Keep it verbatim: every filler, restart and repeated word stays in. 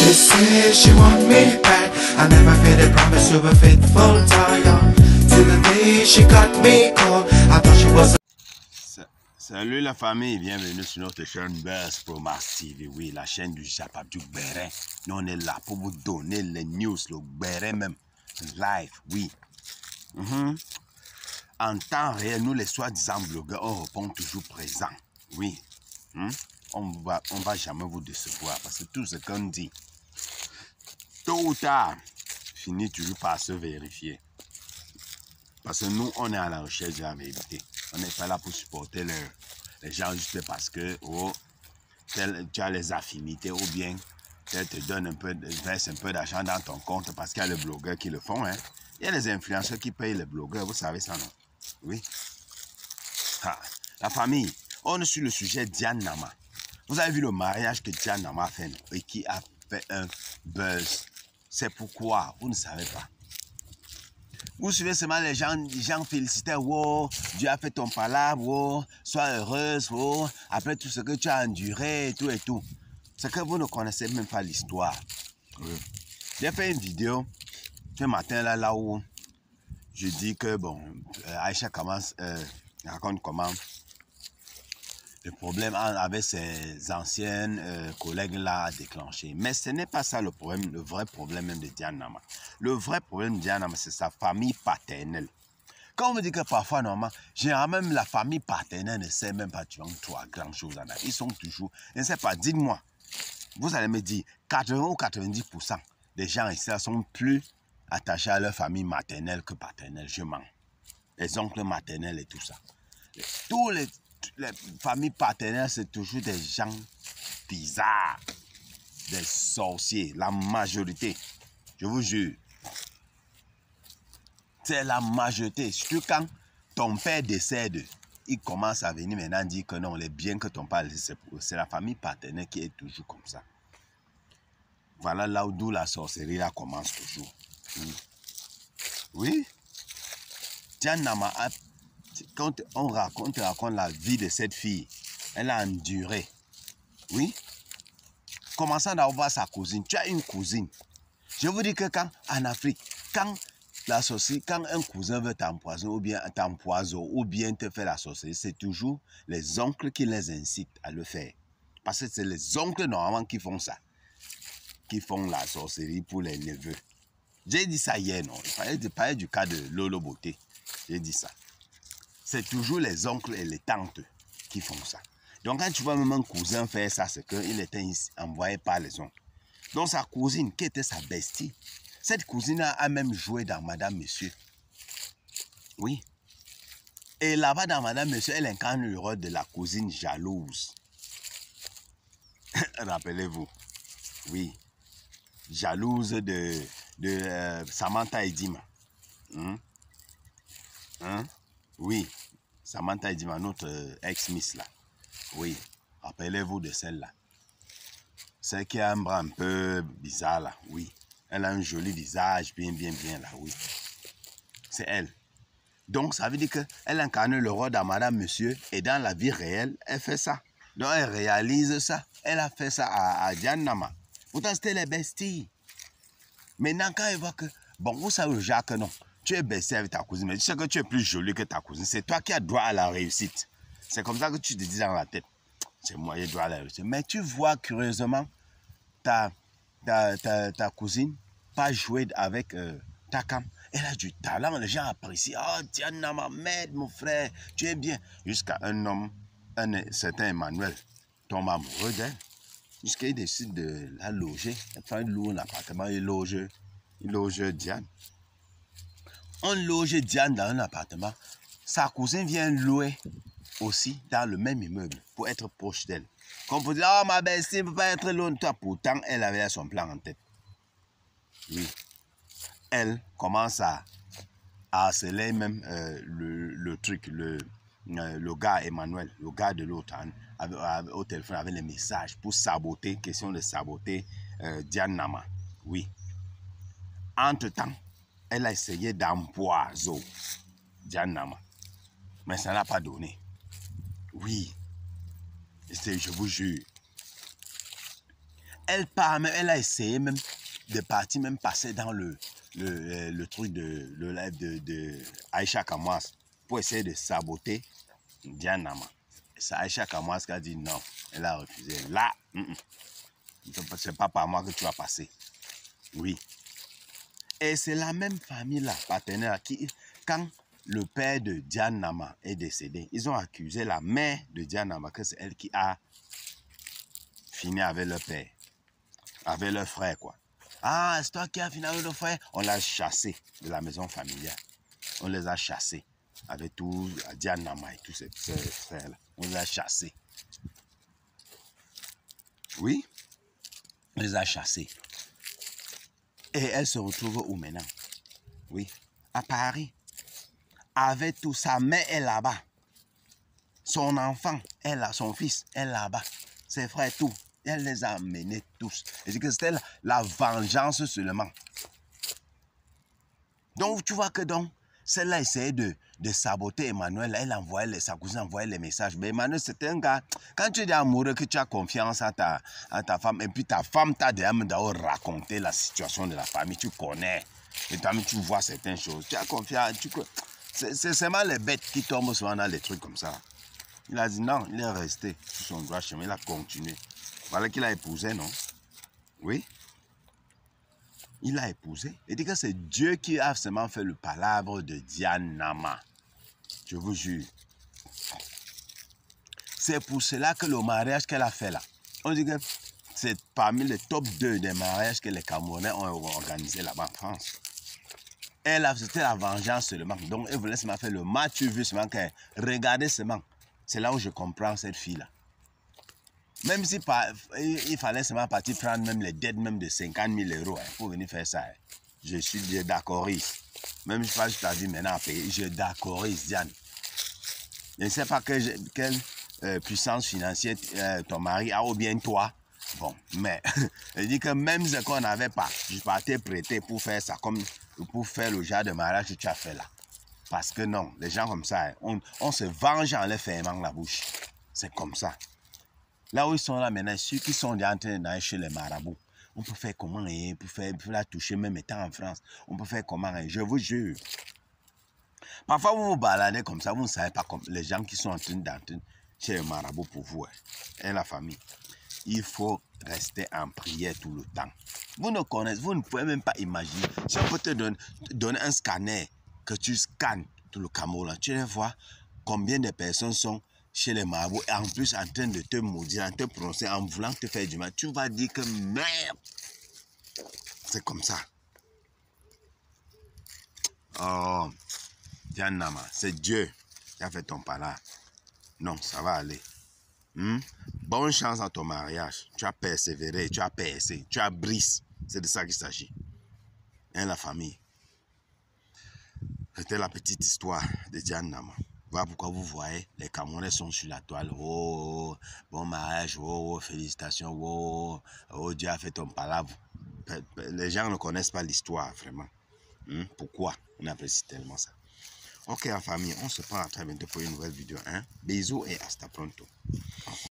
She said she want me back. I never made a promise to a faithful tire. Till the day she got me caught. I thought she was a... Salut la famille, bienvenue sur notre chaîne Buzz Pro Max T V. Oui, la chaîne du Japap du Bérin. Nous on est là pour vous donner les news, le Bérin même, live, oui. Mm-hmm. En temps réel, nous les soi-disant blogueurs, on répond toujours présent, oui. Mm? On va, on va jamais vous décevoir parce que tout ce qu'on dit, tôt ou tard, finit toujours par se vérifier. Parce que nous, on est à la recherche de la vérité. On n'est pas là pour supporter le, les gens juste parce que oh, tel, tu as les affinités ou bien tel te donne un peu, verse un peu d'argent dans ton compte parce qu'il y a les blogueurs qui le font. Hein. Il y a les influenceurs qui payent les blogueurs, vous savez ça, non? Oui. Ah, la famille, on est sur le sujet Diane Nama. Vous avez vu le mariage que Diane Nama a fait et qui a fait un buzz. C'est pourquoi vous ne savez pas. Vous suivez seulement les gens, les gens félicitaient, wow, Dieu a fait ton palabre, wow, sois heureuse, wow, après tout ce que tu as enduré et tout et tout. C'est que vous ne connaissez même pas l'histoire. Oui. J'ai fait une vidéo ce matin là, là où je dis que, bon, Aïcha commence, euh, raconte comment le problème avec ses anciennes euh, collègues là a déclenché. Mais ce n'est pas ça le problème, le vrai problème même de Diane Nama. Le vrai problème de Diane Nama, c'est sa famille paternelle. Quand on me dit que parfois, normalement, généralement, même la famille paternelle ne sait même pas tu vois, toi, grand chose en a. Ils sont toujours, je ne sais pas, dites-moi, vous allez me dire, quatre-vingts ou quatre-vingt-dix pour cent des gens ici sont plus attachés à leur famille maternelle que paternelle. Je mens. Les oncles maternels et tout ça. Tous les Les familles paternelles, c'est toujours des gens bizarres, des sorciers, la majorité, je vous jure. C'est la majorité. Surtout quand ton père décède, il commence à venir maintenant dire que non, les biens que ton père laisse, c'est la famille paternelle qui est toujours comme ça. Voilà là où d'où la sorcellerie là commence toujours. Oui. Oui. Diane Nama a... Quand on raconte, on raconte la vie de cette fille, elle a enduré. Oui. Commençant d'avoir sa cousine. Tu as une cousine. Je vous dis que quand, en Afrique, quand la sorcellerie, quand un cousin veut t'empoisonner ou bien t'empoisonner ou bien te faire la sorcellerie, c'est toujours les oncles qui les incitent à le faire. Parce que c'est les oncles normalement qui font ça. Qui font la sorcellerie pour les neveux. J'ai dit ça hier, non? Je parlais du cas de Lolo Beauté. J'ai dit ça. C'est toujours les oncles et les tantes qui font ça. Donc quand tu vois même un cousin faire ça, c'est qu'il était envoyé par les oncles. Donc sa cousine, qui était sa bestie, cette cousine a même joué dans Madame Monsieur. Oui. Et là-bas dans Madame Monsieur, elle incarne le rôle de la cousine jalouse. Rappelez-vous. Oui. Jalouse de, de euh, Samantha Edima. Hum? Hein? Oui, Samantha Edima, notre ex-miss là. Oui, rappelez-vous de celle-là. Celle qui a un bras un peu bizarre là, oui. Elle a un joli visage, bien, bien, bien là, oui. C'est elle. Donc, ça veut dire qu'elle incarne le rôle de Madame Monsieur et dans la vie réelle, elle fait ça. Donc, elle réalise ça. Elle a fait ça à, à Diane Nama. Pourtant, c'était les besties. Maintenant, quand elle voit que, bon, vous savez, Jacques, non. Tu es baissé avec ta cousine, mais tu sais que tu es plus jolie que ta cousine. C'est toi qui as droit à la réussite. C'est comme ça que tu te dis dans la tête. C'est moi qui ai droit à la réussite. Mais tu vois curieusement ta, ta, ta, ta cousine pas jouer avec euh, ta cam. Elle a du talent, les gens apprécient. Oh, Diane Nama, m'aide mon frère, tu es bien. Jusqu'à un homme, un certain Emmanuel, tombe amoureux d'elle. Jusqu'à il décide de la loger. Elle prend une loue un appartement, il loge, il loge Diane. On loge Diane dans un appartement. Sa cousine vient louer aussi dans le même immeuble pour être proche d'elle. Comme pour dire, oh ma bestie ne peut pas être loin de toi. Pourtant, elle avait son plan en tête. Oui. Elle commence à, à harceler même euh, le, le truc, le, euh, le gars Emmanuel, le gars de l'autre, hein, au téléphone avec les messages pour saboter, question de saboter euh, Diane Nama. Oui. Entre-temps, elle a essayé d'empoisonner Diane Nama. Mais ça n'a pas donné. Oui. Je vous jure. Elle part même, elle a essayé même de partir, même passer dans le, le, le, le truc de le live de, de Aïcha Kamwas pour essayer de saboter Diane Nama. C'est Aïcha Kamwas qui a dit non, elle a refusé. Là, mm -mm. c'est pas par moi que tu vas passer. Oui. Et c'est la même famille-là, partenaire, qui, quand le père de Diane Nama est décédé, ils ont accusé la mère de Diane Nama que c'est elle qui a fini avec leur père, avec leur frère, quoi. Ah, c'est toi qui as fini avec leur frère. On l'a chassé de la maison familiale. On les a chassés avec tout, Diane Nama et tous ces, ces frères-là. On les a chassés. Oui, on les a chassés. Et elle se retrouve où maintenant? Oui, à Paris. Avec tout, sa mère est là-bas. Son enfant est là, son fils est là-bas. Ses frères, tout. Elle les a amenés tous. Et c'est que c'était la, la vengeance seulement. Donc, tu vois que donc, celle-là essayait de, de saboter Emmanuel. Elle envoyait, les, sa cousine envoyait les messages. Mais Emmanuel, c'était un gars, quand tu es amoureux, que tu as confiance en ta, en ta femme, et puis ta femme t'a d'abord raconté la situation de la famille, tu connais. Et toi, tu vois certaines choses. Tu as confiance. C'est seulement les bêtes qui tombent souvent dans les trucs comme ça. Il a dit non, il est resté sur son droit chemin, il a continué. Voilà qu'il a épousé, non? Oui. Il a épousé. Il dit que c'est Dieu qui a seulement fait le palabre de Diane Nama. Je vous jure. C'est pour cela que le mariage qu'elle a fait là, on dit que c'est parmi les top deux des mariages que les Camerounais ont organisé là-bas en France. Elle a, c'était la vengeance seulement. Donc, elle voulait seulement faire le match, tu veux seulement qu'elle regardez seulement. C'est là où je comprends cette fille-là. Même si par, il fallait seulement partir prendre même les dettes même de cinquante mille euros hein, pour venir faire ça. Hein. Je suis d'accord. Même si je t'ai dit maintenant à payer, je d'accord, Diane. Je ne sais pas que je, quelle euh, puissance financière euh, ton mari a ou bien toi. Bon, mais je dis que même ce qu'on n'avait pas, je partais prêter pour faire ça, comme pour faire le genre de mariage que tu as fait là. Parce que non, les gens comme ça, on, on se venge en leur fermant la bouche. C'est comme ça. Là où ils sont là maintenant, ceux qui sont en train d'aller chez les marabouts, on peut faire comment, hein, pour, faire, pour la toucher même étant en France, on peut faire comment, hein, je vous jure. Parfois, vous vous baladez comme ça, vous ne savez pas comme les gens qui sont en train d'entrer chez les marabouts pour vous, hein, et la famille. Il faut rester en prière tout le temps. Vous ne connaissez, vous ne pouvez même pas imaginer. Si on peut te donner, donner un scanner, que tu scannes tout le Cameroun, tu vas voir combien de personnes sont chez les marabouts et en plus en train de te maudire, en te prononcer, en voulant te faire du mal. Tu vas dire que merde, c'est comme ça. Oh, Diane Nama, c'est Dieu qui a fait ton palabre. Non, ça va aller. Hmm? Bonne chance à ton mariage. Tu as persévéré, tu as percé, tu as brisé. C'est de ça qu'il s'agit. Et la famille. C'était la petite histoire de Diane Nama. Voilà pourquoi vous voyez, les Camerounais sont sur la toile. Oh, bon mariage, oh, félicitations, oh, oh, Dieu a fait ton palabre. Les gens ne connaissent pas l'histoire, vraiment. Hmm? Pourquoi on apprécie tellement ça? Ok, en famille, on se prend à très bientôt pour une nouvelle vidéo. Hein? Bisous et hasta pronto.